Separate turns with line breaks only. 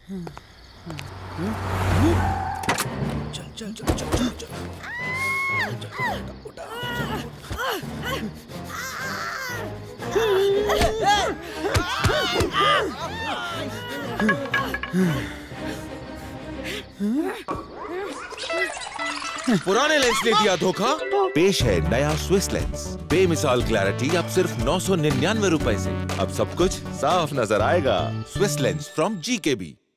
चल चल चल चल चल चल उठा
पुराने लेंस ने दिया धोखा। पेश है नया स्विस लेंस, बेमिसाल क्लैरिटी अब सिर्फ 999 रुपए से। अब सब कुछ साफ नजर आएगा। Swiss lens from GKB।